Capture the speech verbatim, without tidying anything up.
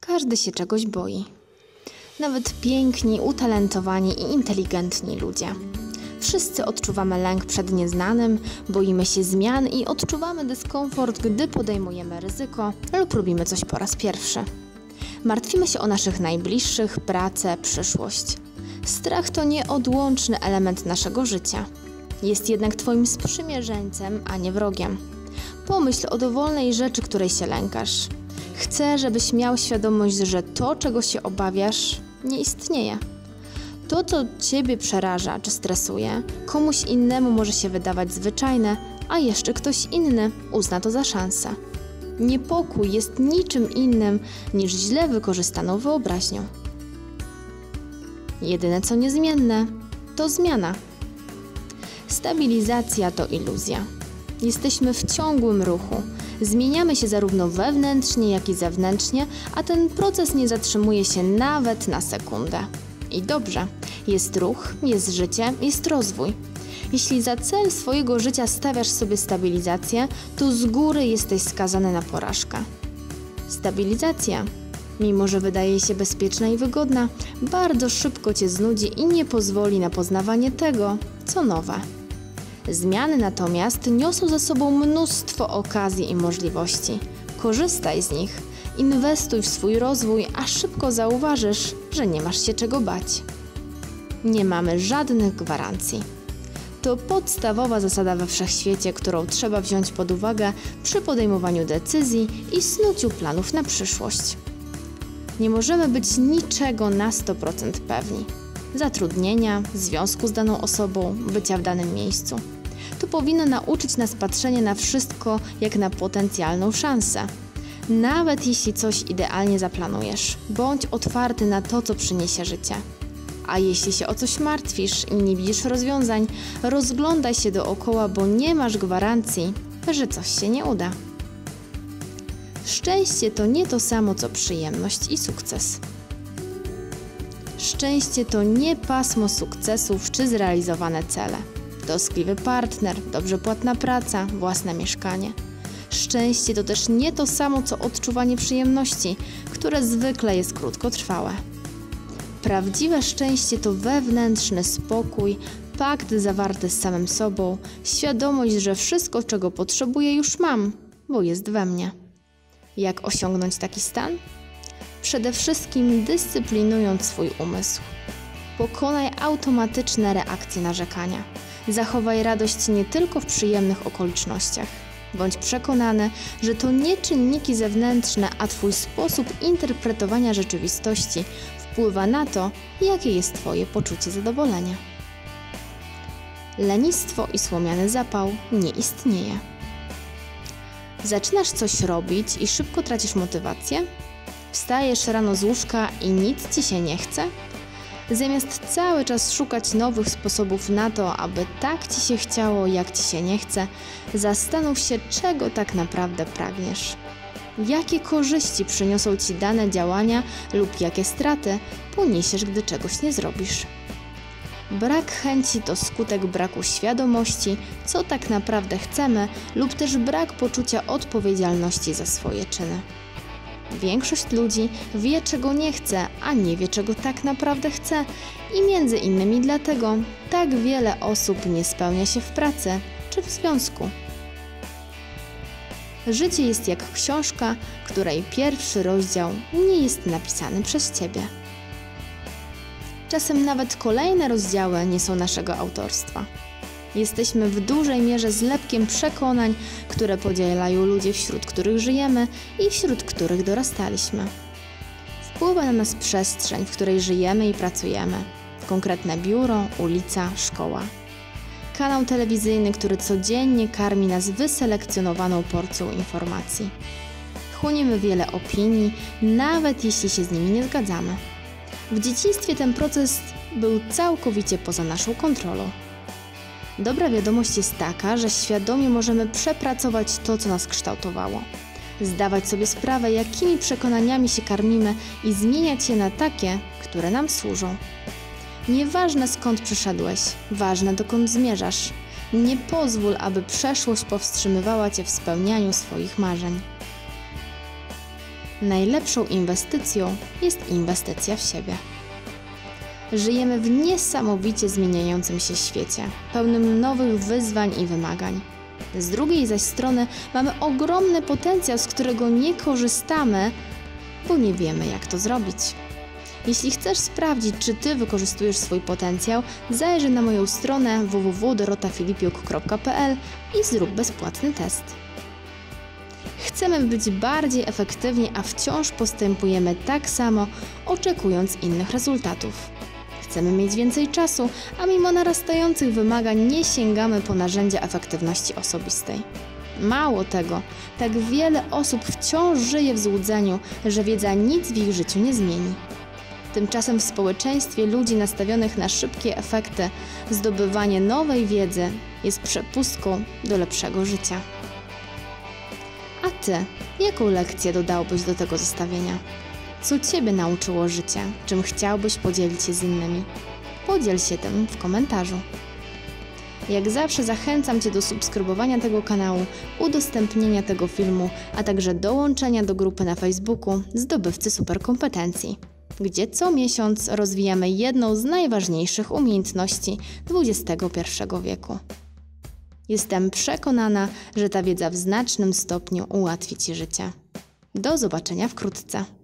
Każdy się czegoś boi. Nawet piękni, utalentowani i inteligentni ludzie. Wszyscy odczuwamy lęk przed nieznanym, boimy się zmian i odczuwamy dyskomfort, gdy podejmujemy ryzyko lub robimy coś po raz pierwszy. Martwimy się o naszych najbliższych, pracę, przyszłość. Strach to nieodłączny element naszego życia. Jest jednak twoim sprzymierzeńcem, a nie wrogiem. Pomyśl o dowolnej rzeczy, której się lękasz. Chcę, żebyś miał świadomość, że to, czego się obawiasz, nie istnieje. To, co ciebie przeraża czy stresuje, komuś innemu może się wydawać zwyczajne, a jeszcze ktoś inny uzna to za szansę. Niepokój jest niczym innym niż źle wykorzystaną wyobraźnią. Jedyne co niezmienne, to zmiana. Stabilizacja to iluzja. Jesteśmy w ciągłym ruchu. Zmieniamy się zarówno wewnętrznie, jak i zewnętrznie, a ten proces nie zatrzymuje się nawet na sekundę. I dobrze, jest ruch, jest życie, jest rozwój. Jeśli za cel swojego życia stawiasz sobie stabilizację, to z góry jesteś skazany na porażkę. Stabilizacja, mimo że wydaje się bezpieczna i wygodna, bardzo szybko cię znudzi i nie pozwoli na poznawanie tego, co nowe. Zmiany natomiast niosą ze sobą mnóstwo okazji i możliwości. Korzystaj z nich, inwestuj w swój rozwój, a szybko zauważysz, że nie masz się czego bać. Nie mamy żadnych gwarancji. To podstawowa zasada we wszechświecie, którą trzeba wziąć pod uwagę przy podejmowaniu decyzji i snuciu planów na przyszłość. Nie możemy być niczego na sto procent pewni. Zatrudnienia, związku z daną osobą, bycia w danym miejscu. To powinno nauczyć nas patrzenia na wszystko jak na potencjalną szansę. Nawet jeśli coś idealnie zaplanujesz, bądź otwarty na to, co przyniesie życie. A jeśli się o coś martwisz i nie widzisz rozwiązań, rozglądaj się dookoła, bo nie masz gwarancji, że coś się nie uda. Szczęście to nie to samo, co przyjemność i sukces. Szczęście to nie pasmo sukcesów czy zrealizowane cele. Troskliwy partner, dobrze płatna praca, własne mieszkanie. Szczęście to też nie to samo, co odczuwanie przyjemności, które zwykle jest krótkotrwałe. Prawdziwe szczęście to wewnętrzny spokój, pakt zawarty z samym sobą, świadomość, że wszystko, czego potrzebuję, już mam, bo jest we mnie. Jak osiągnąć taki stan? Przede wszystkim dyscyplinując swój umysł. Pokonaj automatyczne reakcje narzekania. Zachowaj radość nie tylko w przyjemnych okolicznościach. Bądź przekonany, że to nie czynniki zewnętrzne, a twój sposób interpretowania rzeczywistości wpływa na to, jakie jest twoje poczucie zadowolenia. Lenistwo i słomiany zapał nie istnieje. Zaczynasz coś robić i szybko tracisz motywację? Wstajesz rano z łóżka i nic ci się nie chce? Zamiast cały czas szukać nowych sposobów na to, aby tak ci się chciało, jak ci się nie chce, zastanów się, czego tak naprawdę pragniesz. Jakie korzyści przyniosą ci dane działania lub jakie straty poniesiesz, gdy czegoś nie zrobisz. Brak chęci to skutek braku świadomości, co tak naprawdę chcemy, lub też brak poczucia odpowiedzialności za swoje czyny. Większość ludzi wie, czego nie chce, a nie wie, czego tak naprawdę chce i między innymi dlatego tak wiele osób nie spełnia się w pracy czy w związku. Życie jest jak książka, której pierwszy rozdział nie jest napisany przez ciebie. Czasem nawet kolejne rozdziały nie są naszego autorstwa. Jesteśmy w dużej mierze zlepkiem przekonań, które podzielają ludzie, wśród których żyjemy i wśród których dorastaliśmy. Wpływa na nas przestrzeń, w której żyjemy i pracujemy. Konkretne biuro, ulica, szkoła. Kanał telewizyjny, który codziennie karmi nas wyselekcjonowaną porcją informacji. Chłoniemy wiele opinii, nawet jeśli się z nimi nie zgadzamy. W dzieciństwie ten proces był całkowicie poza naszą kontrolą. Dobra wiadomość jest taka, że świadomie możemy przepracować to, co nas kształtowało. Zdawać sobie sprawę, jakimi przekonaniami się karmimy i zmieniać je na takie, które nam służą. Nieważne skąd przyszedłeś, ważne dokąd zmierzasz. Nie pozwól, aby przeszłość powstrzymywała cię w spełnianiu swoich marzeń. Najlepszą inwestycją jest inwestycja w siebie. Żyjemy w niesamowicie zmieniającym się świecie, pełnym nowych wyzwań i wymagań. Z drugiej zaś strony mamy ogromny potencjał, z którego nie korzystamy, bo nie wiemy, jak to zrobić. Jeśli chcesz sprawdzić, czy Ty wykorzystujesz swój potencjał, zajrzyj na moją stronę w w w kropka dorota filipiuk kropka p l i zrób bezpłatny test. Chcemy być bardziej efektywni, a wciąż postępujemy tak samo, oczekując innych rezultatów. Chcemy mieć więcej czasu, a mimo narastających wymagań nie sięgamy po narzędzia efektywności osobistej. Mało tego, tak wiele osób wciąż żyje w złudzeniu, że wiedza nic w ich życiu nie zmieni. Tymczasem w społeczeństwie ludzi nastawionych na szybkie efekty, zdobywanie nowej wiedzy jest przepustką do lepszego życia. A Ty, jaką lekcję dodałbyś do tego zestawienia? Co Ciebie nauczyło życie? Czym chciałbyś podzielić się z innymi? Podziel się tym w komentarzu. Jak zawsze zachęcam Cię do subskrybowania tego kanału, udostępnienia tego filmu, a także dołączenia do grupy na Facebooku Zdobywcy Superkompetencji, gdzie co miesiąc rozwijamy jedną z najważniejszych umiejętności dwudziestego pierwszego wieku. Jestem przekonana, że ta wiedza w znacznym stopniu ułatwi Ci życie. Do zobaczenia wkrótce.